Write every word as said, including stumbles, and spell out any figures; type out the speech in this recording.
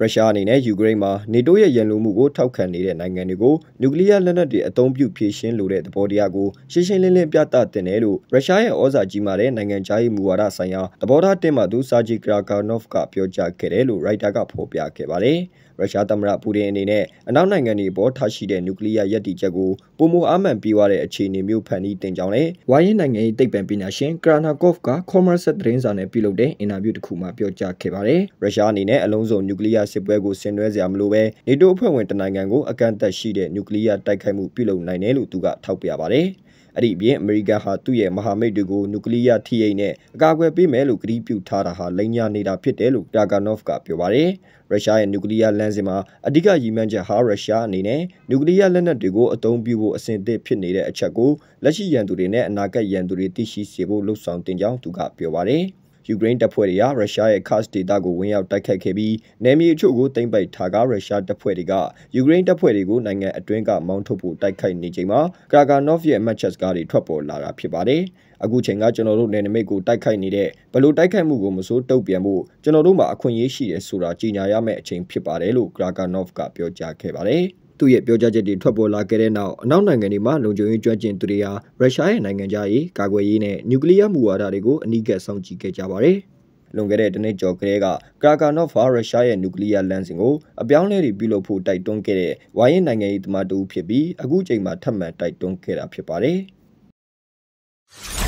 ရုရှားအနေနဲ့ယူကရိန်းမှာနေတိုးရဲ့ရန်လိုမှုကိုထောက်ခံနေတဲ့နိုင်ငံတွေကိုနျူကလ িয়ার လက်နက်တွေအသုံးပြုဖြည့်ရှင်းလိုတဲ့သဘောတရားကိုရှင်းရှင်းလင်းလင်းပြသတင်တယ်လို့ရုရှားရဲ့ဩဇာကြီးမားတဲ့နိုင်ငံခြားရေးမူဝါဒဆိုင်ရာသဘောထားတင်မှသူစာဂျီကရာကာနော့ဖ်ကပြောကြားခဲ့တယ်လို့ရိုက်တာကဖော်ပြခဲ့ပါတယ်။ရုရှားသမ္မတပူတင်အနေနဲ့အနောက်နိုင်ငံတွေပေါ်ထားရှိတဲ့နျူကလ িয়ার ရပ်တည်ချက်ကိုပုံမအားမှန်ပြေးသွားတဲ့အခြေအနေမျိုးဖန်တီးတင်ကြောင်းနဲ့ဝါရင်းနိုင်ငံရေးသိပ္ပံပညာရှင်ကရာနာကော့ဖ်ကကော်မာဆက်သတင်းစာနဲ့ပြုလုပ်တဲ့အင်တာဗျူးတစ်ခုမှာပြောကြားခဲ့ပါတယ်။ရုရှားအနေနဲ့အလုံးစုံနျူကလ িয়ার စစ်ပွဲကိုဆင်နွှဲစရာမလိုပဲနေတိုးအဖွဲ့ဝင်တနိုင်ငံကိုအကန့်အသတ်ရှိတဲ့နျူကလ িয়ার တိုက်ခိုက်မှုပြုလုပ်နိုင်တယ်လို့သူကထောက်ပြပါတယ်။အဲ့ဒီအပြင်အမေရိကန်ဟာသူ့ရဲ့မဟာမိတ်တွေကိုနျူကလ িয়ার ထိရိတ်နဲ့အကာအကွယ်ပေးမယ်လို့ကတိပြုထားတာဟာလိမ်ညာနေတာဖြစ်တယ်လို့ကာကာနော့ဖ်ကပြောပါတယ်။ရုရှားရဲ့နျူကလ িয়ার လမ်းစဉ်မှာအဓိကရည်မှန်းချက်ဟာရုရှားအနေနဲ့နျူကလ িয়ার လက်နက်တွေကိုအသုံးပြုဖို့အဆင်သင့်ဖြစ်နေတဲ့အချက်ကိုလက်ရှိရန်သူတွေနဲ့အနာဂတ်ရန်သူတွေသိရှိစေဖို့လှုံ့ဆော်တင်ကြောင်းသူကပြောပါတယ်။ယူကရိန်းတပ်ဖွဲ့တွေကရုရှားရဲ့ခတ်ဒေသကိုဝင်ရောက်တိုက်ခိုက်ခဲ့ပြီးနယ်မြေအချို့ကိုသိမ်းပိုက်ထားကရုရှားတပ်ဖွဲ့တွေကယူကရိန်းတပ်ဖွဲ့တွေကိုနိုင်ငံအတွင်းကမောင်းထုတ်ဖို့တိုက်ခိုက်နေချိန်မှာကာကာနော့ဖ်ရဲ့မှတ်ချက်စကားတွေထွက်ပေါ်လာတာဖြစ်ပါတယ်။အခုချိန်ကကျွန်တော်တို့နယ်နိမိတ်ကိုတိုက်ခိုက်နေတဲ့ဘလို့တိုက်ခိုက်မှုကိုမစိုးတုတ်ပြန်ဖို့ကျွန်တော်တို့မှာအခွင့်အရေးရှိတယ်ဆိုတာကြေညာရမယ့်အချိန်ဖြစ်ပါတယ်လို့ကာကာနော့ဖ်ကပြောကြားခဲ့ပါတယ်။သူ့ရဲ့ပြောကြားချက်တွေထွက်ပေါ်လာခဲ့တဲ့နောက်အနောက်နိုင်ငံတွေမှာလုံခြုံရေးကျွမ်းကျင်သူတွေဟာရုရှားရဲ့နိုင်ငံခြားရေးကာကွယ်ရေးနဲ့နျူကလ িয়ার မူဝါဒတွေကိုအနီးကပ်စောင့်ကြည့်ခဲ့ကြပါတယ်။လွန်ခဲ့တဲ့တနစ်ကျော်ကလေးကကာကာနော့ဖ်ဟာရုရှားရဲ့နျူကလ িয়ার လမ်းစဉ်ကိုအပြောင်းလဲတွေပြုလုပ်ဖို့တိုက်တွန်းခဲ့တဲ့ဝါရင်းနိုင်ငံရေးသမားတူဖြစ်ပြီးအခုချိန်မှာထပ်မံတိုက်တွန်းခဲ့တာဖြစ်ပါတယ်။